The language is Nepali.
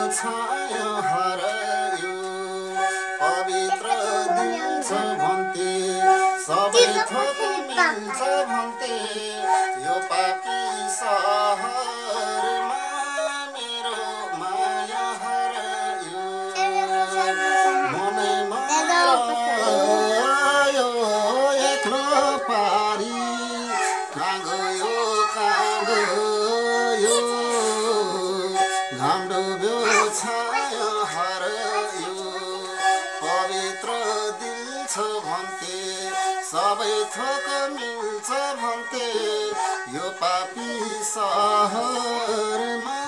छाया हरायो पवित्र दिन छ भन्थे सबै थोक मिल्छ भन्थे यो पापी सहरमा मेरो माया हरायो मनै मरायो एक्लो पारी कहाँ गयो घाम डुब्यो छाया हरायो पवित्र दिन छ भन्थे सबै थोक मिल्छ भन्थे यो पापी सहरमा